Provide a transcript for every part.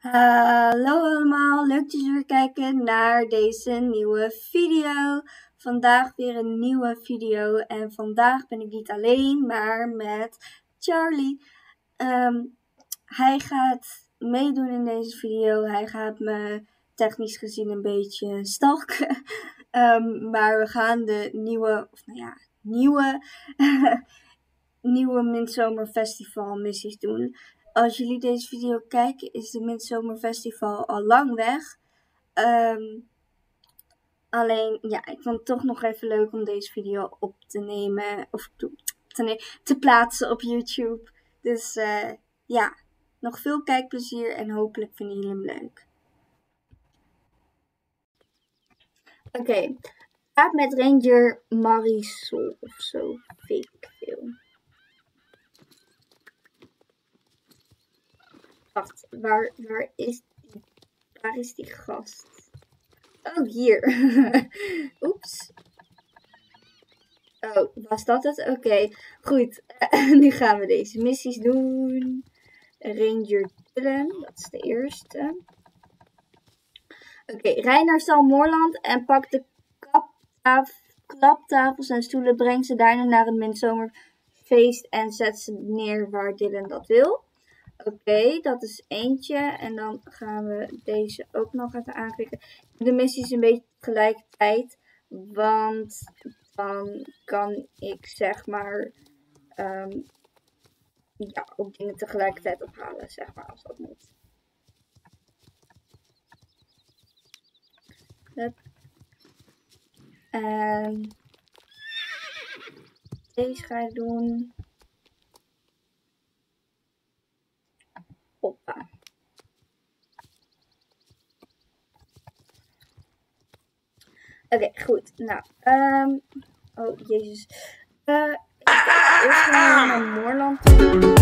Hallo allemaal, leuk dat jullie weer kijken naar deze nieuwe video. Vandaag weer een nieuwe video en vandaag ben ik niet alleen, maar met Charlie. Hij gaat meedoen in deze video, hij gaat me technisch gezien een beetje stalken. Maar we gaan de nieuwe Midzomerfestival missies doen. Als jullie deze video kijken, is de Midzomerfestival al lang weg. Alleen, ja, ik vond het toch nog even leuk om deze video op te nemen. Of te plaatsen op YouTube. Dus ja, nog veel kijkplezier en hopelijk vinden jullie hem leuk. Oké, gaat met Ranger Marisol of zo, weet ik veel. Wacht, waar is die gast? Oh, hier. Oeps. Oh, was dat het? Oké, goed. Nu gaan we deze missies doen. Ranger Dylan, dat is de eerste. Oké, rij naar Salmoorland en pak de klaptafels en stoelen. Breng ze daarna naar het Midzomerfeest en zet ze neer waar Dylan dat wil. Oké, dat is eentje. En dan gaan we deze ook nog even aanklikken. De missies een beetje tegelijkertijd. Want dan kan ik zeg maar ja, ook dingen tegelijkertijd ophalen. Zeg maar, als dat moet. Hup. En deze ga ik doen. Hoppa. Oké, goed. Nou, oh jezus. Eerst gaan we naar Moorland toe.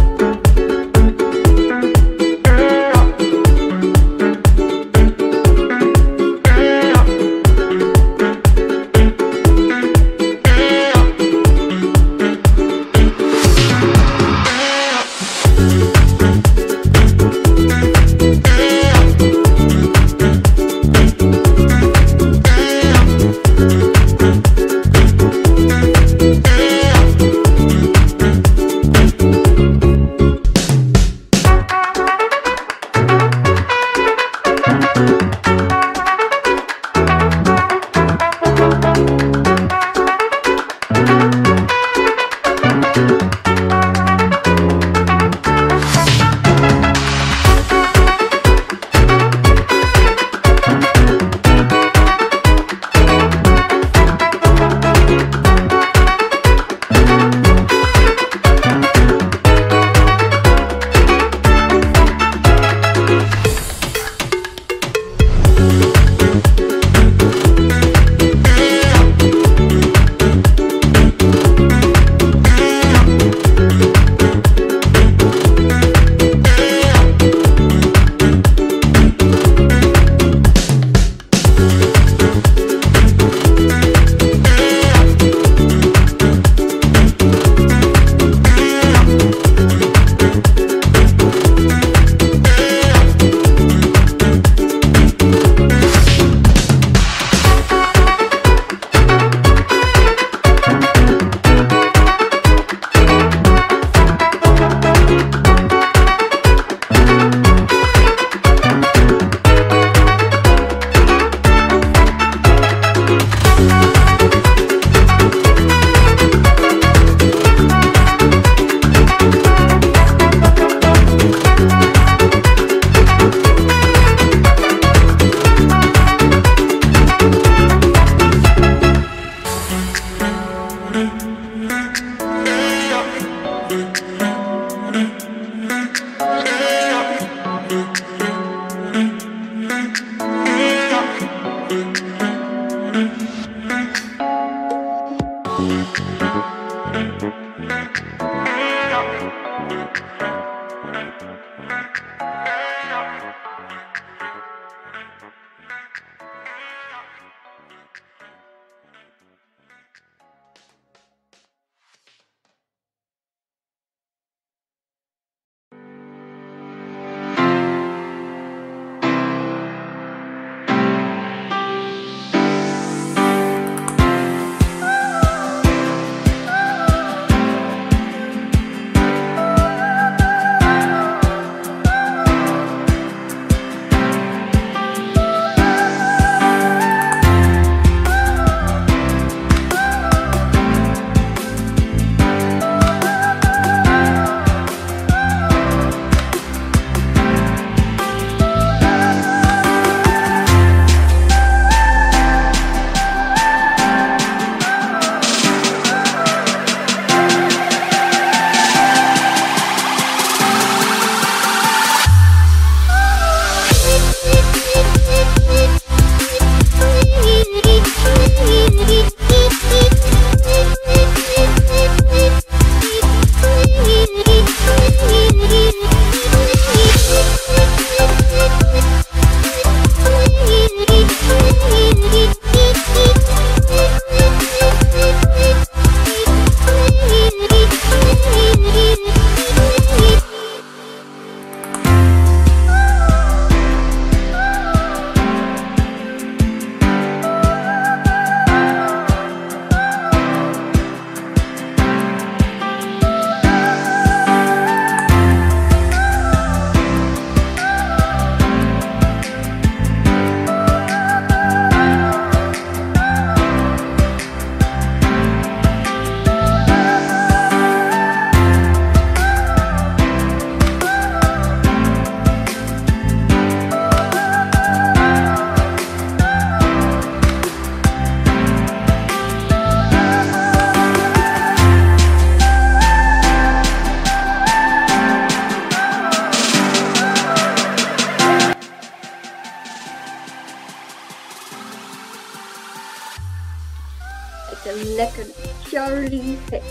Charlie. Hey.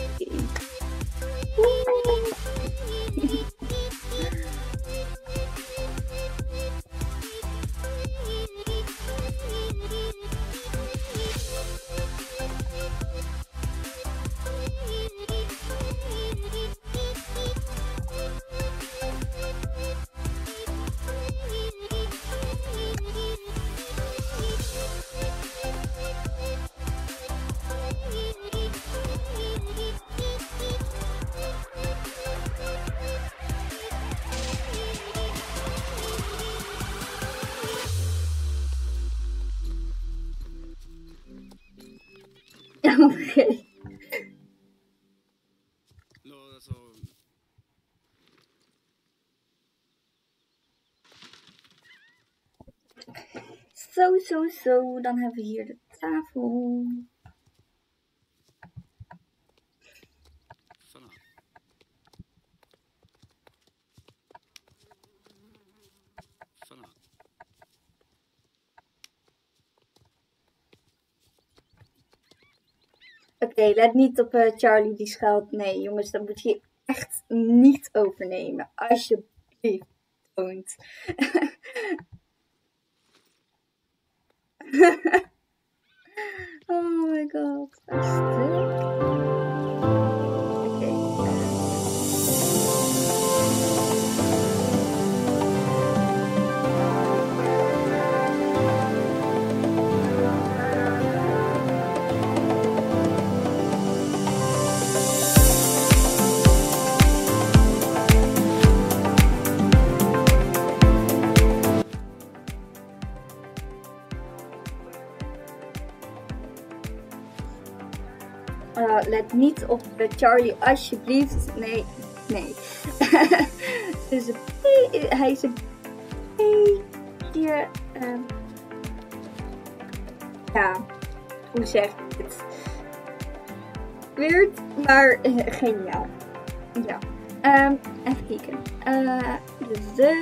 Oké. Zo. Dan hebben we hier de tafel. Oké, let niet op Charlie die schuilt. Nee, jongens, dat moet je echt niet overnemen. Alsjeblieft, don't. Oh my god, hij is stuk. Let niet op Charlie, alsjeblieft. Nee. Dus hij is een beetje... ja, hoe zeg ik het? Weird, maar geniaal. Ja. Even kijken. Dus de...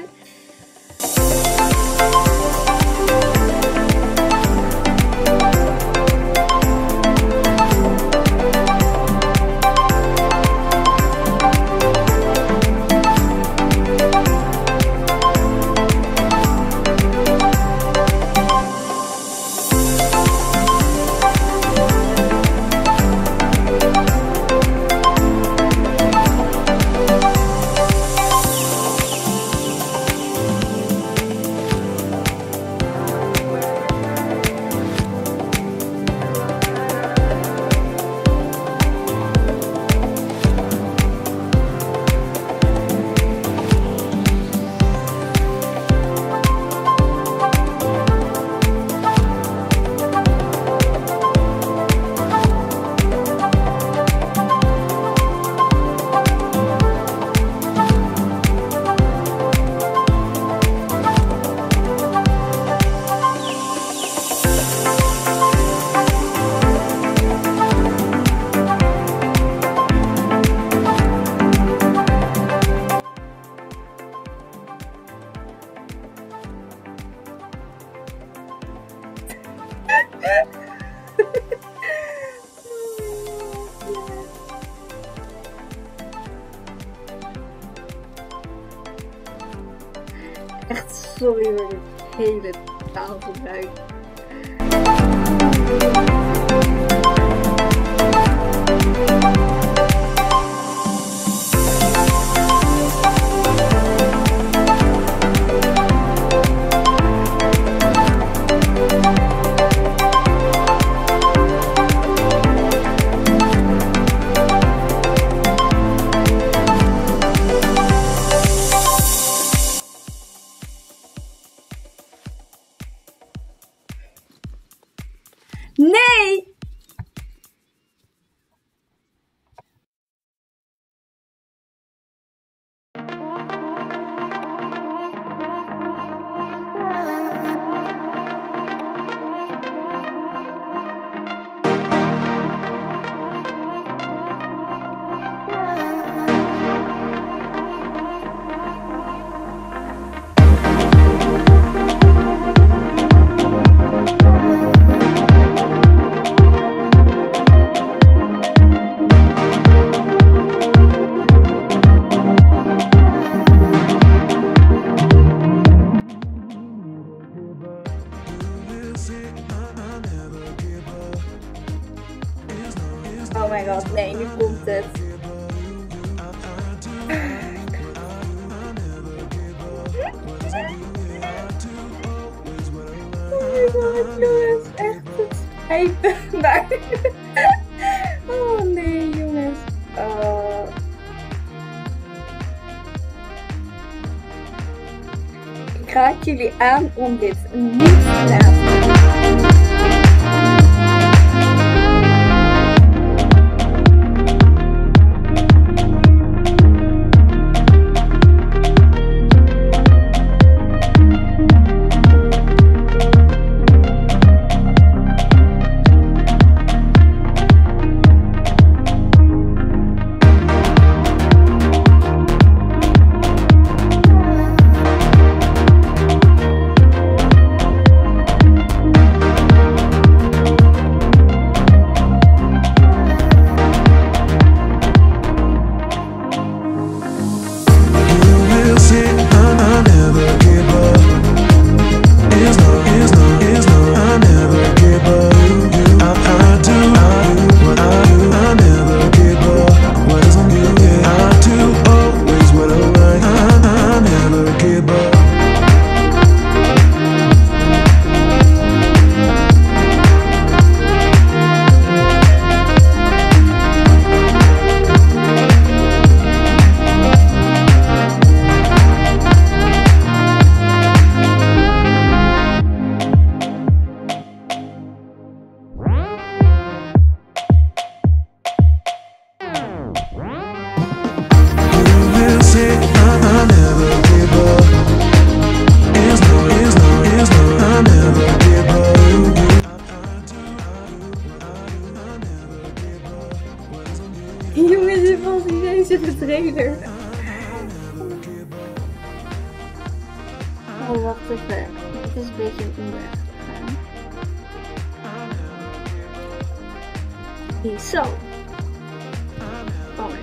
Echt sorry voor dit hele taalgebruik. Nee! pijpen. Maar... Oh nee, jongens. Ik raad jullie aan om dit niet na te doen. Jongens, dit was niet eens in de trailer. Oh, wacht even. Het is een beetje een onrecht gegaan. Zo. Oh.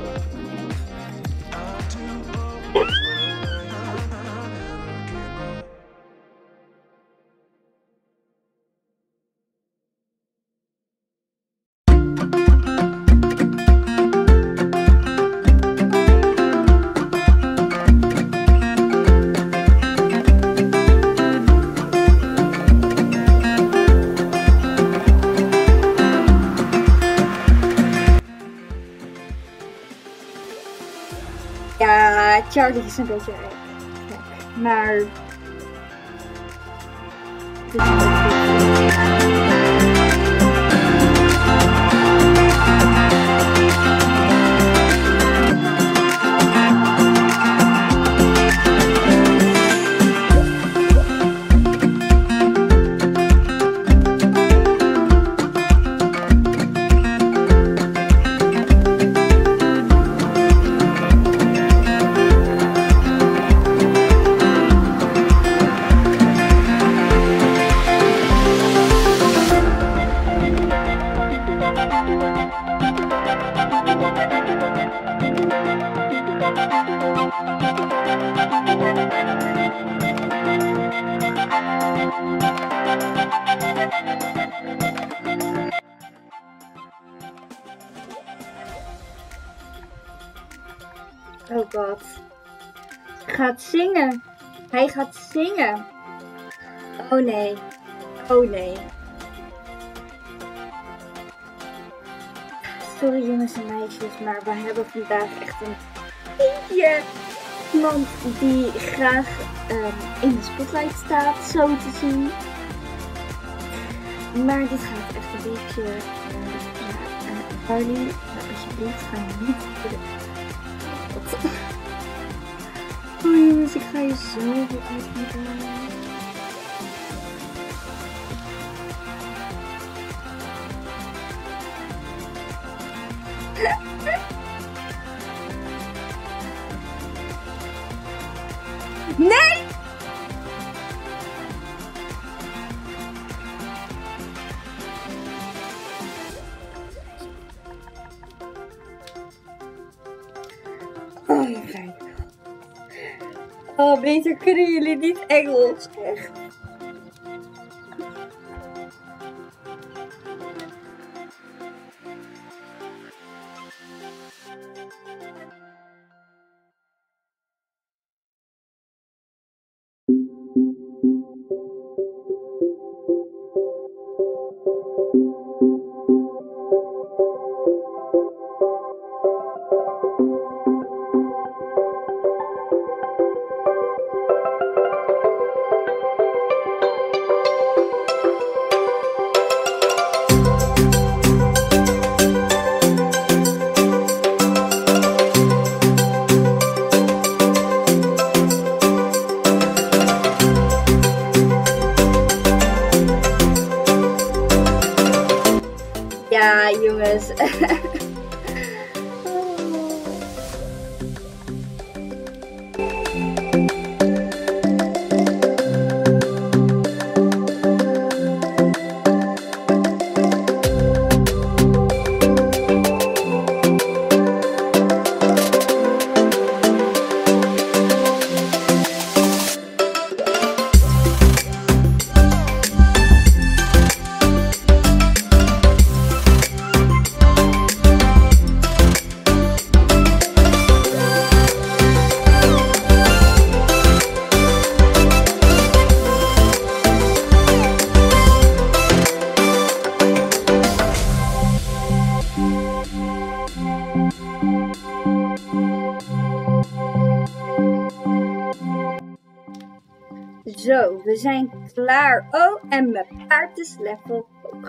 Ja, Charlie is een beetje gek. Maar... Het is een Oh god. Hij gaat zingen. Hij gaat zingen. Oh nee. Oh nee. Sorry jongens en meisjes, maar we hebben vandaag echt een eentje iemand die graag in de spotlight staat, zo te zien. Maar dit gaat echt een beetje... Charlie, alsjeblieft, ga je niet voor de... Oh jongens, ik ga je zoveel uitleggen. Nee! Oh, kijk. Oh, beter kunnen jullie niet Engels, echt. Zo, we zijn klaar. Oh, en mijn paard is level hoog.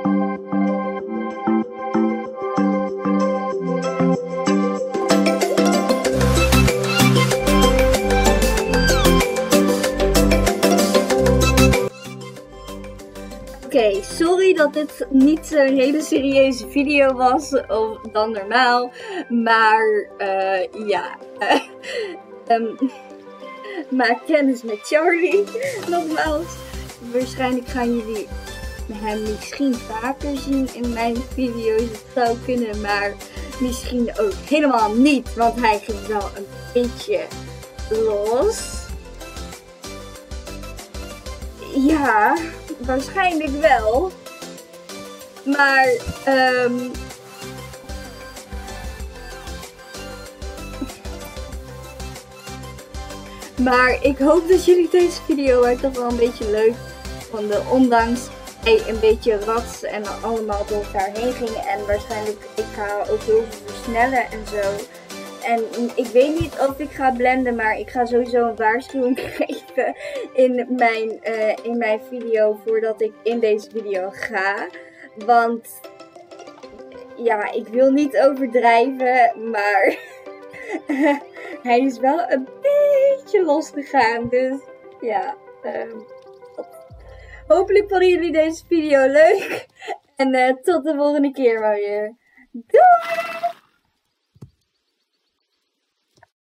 Oké, sorry dat dit niet zo'n hele serieuze video was dan normaal. Maar ja, maak kennis met Charlie. Nogmaals, waarschijnlijk gaan jullie hem misschien vaker zien in mijn video's. Het zou kunnen, maar misschien ook helemaal niet. Want hij ging wel een beetje los. Ja, waarschijnlijk wel. Maar maar ik hoop dat jullie deze video toch wel een beetje leuk vonden. Ondanks hij een beetje rats en allemaal door elkaar heen ging. En waarschijnlijk ik ga ook heel veel versnellen en zo. En ik weet niet of ik ga blenden, maar ik ga sowieso een waarschuwing geven in mijn video voordat ik in deze video ga. Want ja, ik wil niet overdrijven, maar hij is wel een beetje losgegaan. Dus ja, hopelijk vonden jullie deze video leuk. En tot de volgende keer maar weer. Doei!